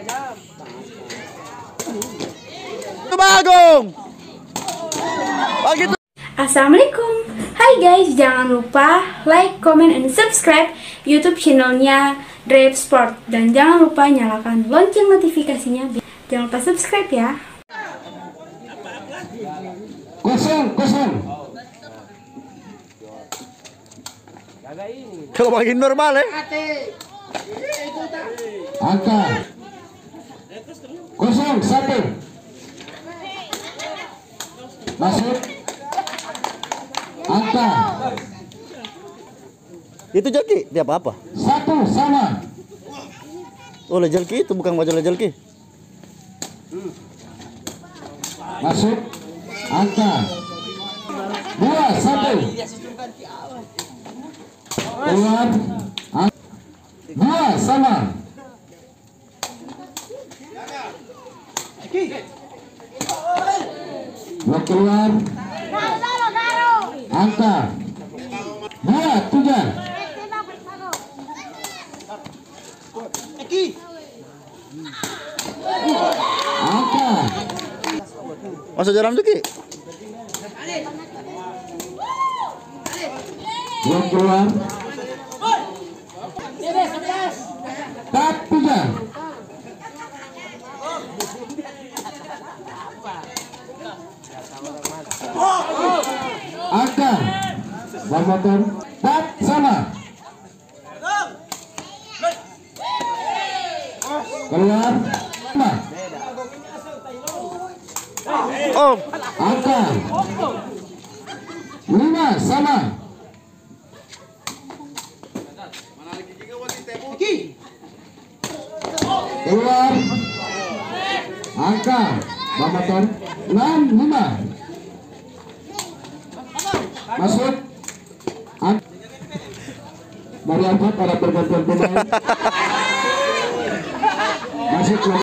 Bagong. Begitu. Assalamualaikum. Hai guys, jangan lupa like, comment, and subscribe YouTube channelnya Drive Sport. Dan jangan lupa nyalakan lonceng notifikasinya. Jangan lupa subscribe ya. Kosong. Kalau makin normal ya. Angka. Kosong, 1. Masuk. Angka. Itu jelki, dia apa? 1 sama. Oh, jelki itu bukan wajah jelki. Masuk. Angka. 2, 1. Keluar. 2 sama. Blok keluar. Angka 2, 3. Angka. Masa jalan jelki? Blok keluar. Tak 3. Angka. Bamatan. Tak sama. Keluar. Oh, Angka 5 sama. Keluar. Angka Bamatan 6-5. Masuk. Mari angkat para pergantian pemain. Masuk. 5,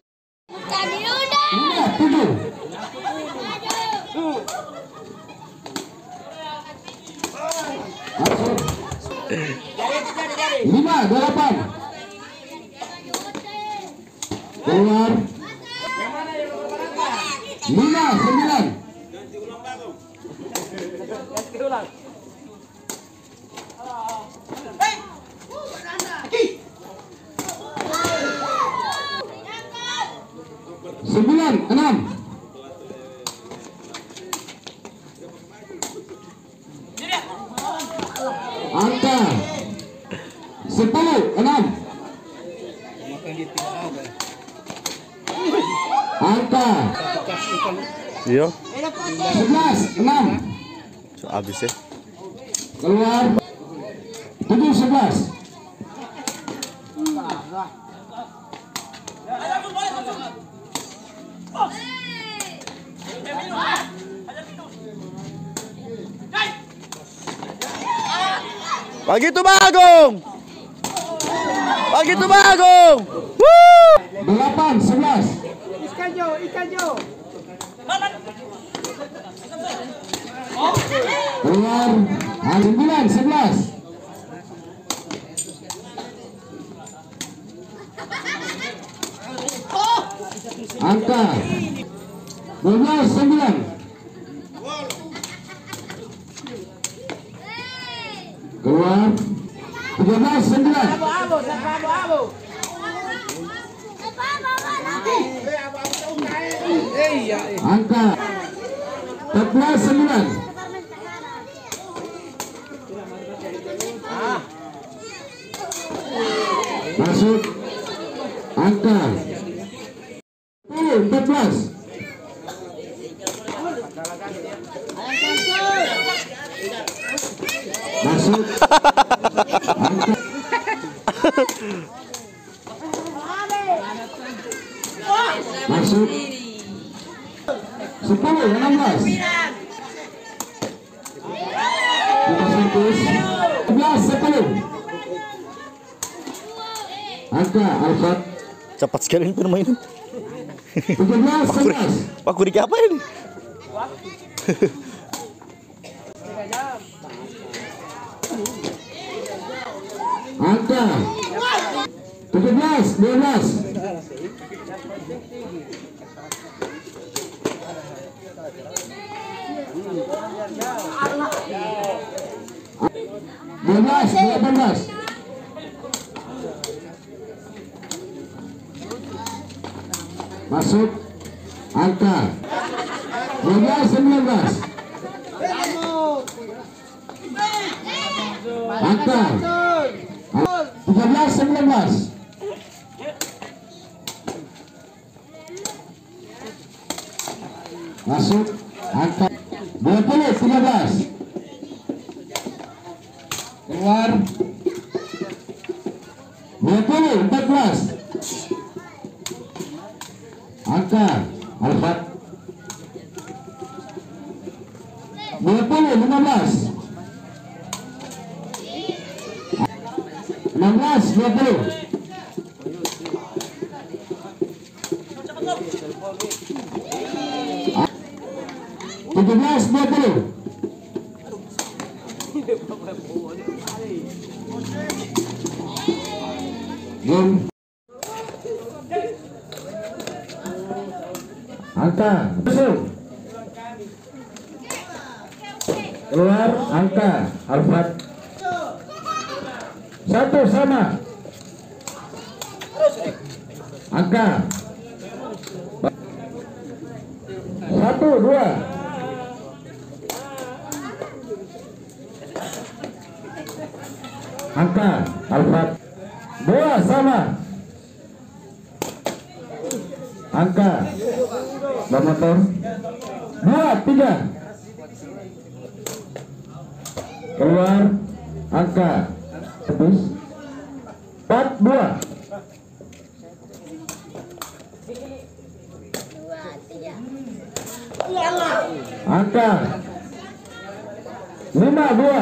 7. Masuk. 5, 8. Keluar. 5, 9. Sembilan, 6. Angka 10, 6. Angka iya. 11, 6. So, habis ya. Keluar. 7, 11. Begitu Bagong. Begitu Bagong. 8, 11. Ikan jo. Keluar. 9, 11. Angka 12, 9. Keluar. 13, 9. Angka 14, 9. Masuk. Angka 10, 14. Masuk. Angka. Masuk. 10, 16. Kita servis. 11, 10. Angka Alfat. Cepat sekali ini permainan. 17, 11. Pak Kurik apa ini? Angka 17, 12. Belas, 18. Masuk angka 12, 19. Angka 13, 19. Masuk angka 20, 13. Keluar 20, 14. Angka Alfat 20, 15. 16, 20. Tujuh belas, 20. Game. Angka masuk. Keluar angka Alfat. Satu sama. Angka 1, 2. Angka Alfat 2 sama. Angka bermotor 2, 3. Keluar angka tebus 4, 2. Angka 5, 2.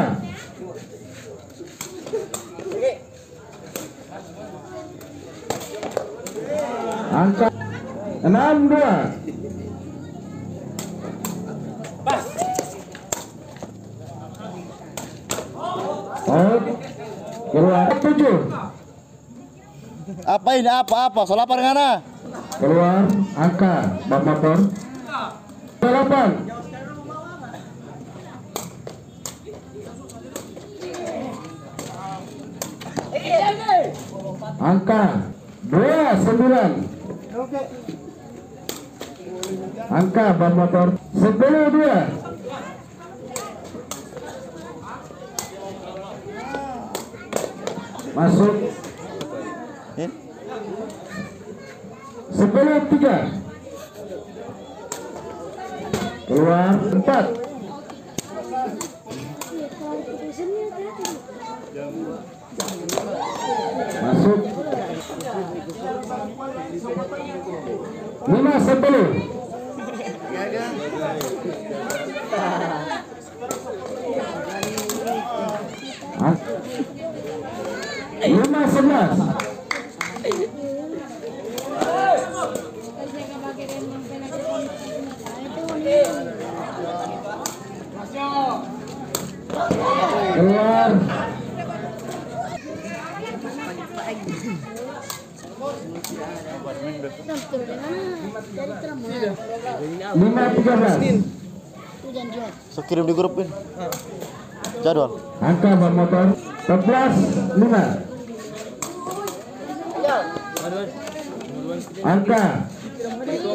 Angka 6, 2. Oh, keluar 7. Apa ini? Apa? Soal apa dengan Keluar angka bak motor 8. Angka 29. Angka bak motor 10, 2. Masuk 10, 3. Keluar 4. Masuk 5, 10. Lima 11. Keluar 5-13. So kirim di grup ini. Jadwal. Angka bak motor 11-5. Angka